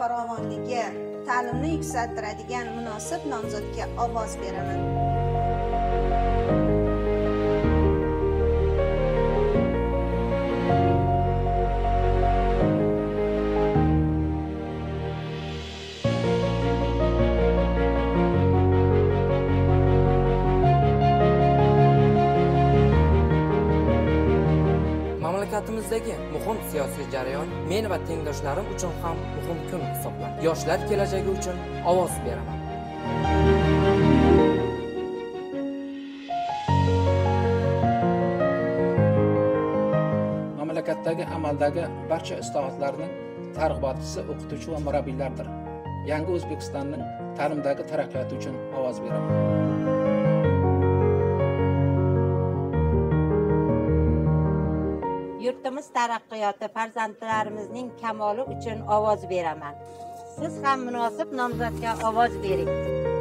farovonligi, ta'limni yuksaltiradigan munosib nomzodga ovoz beraman. Mamlakatimizdagi muhim siyosiy jarayon men va tengdoshlarim uchun ham muhim kun hisoblanadi. Yoshlar kelajagi uchun ovoz beraman. Mamlakatdagi amaldagi barcha islohotlarning targ'ibotchisi o'qituvchi va murabbiylardir. Yangi O'zbekistonning ta'limdagi taraqqiyoti uchun ovoz beraman. Yurtimiz taraqqiyoti, farzandlarimizning kamoli uchun ovoz beraman. Siz ham munosib nomzodga ovoz bering.